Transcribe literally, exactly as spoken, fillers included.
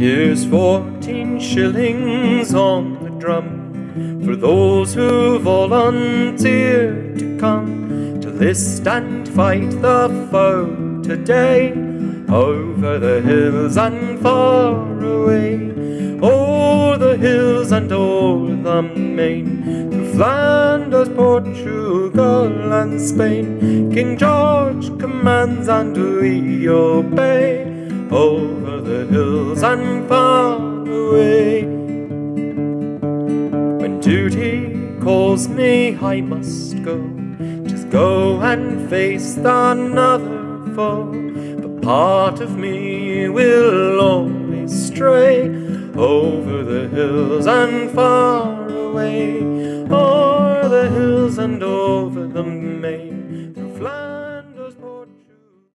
Here's fourteen shillings on the drum for those who volunteer to come to list and fight the foe today, over the hills and far away, o'er the hills and o'er the main, through Flanders, Portugal and Spain. King George commands and we obey, over the hills and far away. When duty calls me I must go, just go and face another foe, but part of me will always stray, over the hills and far away, o'er the hills and over the main.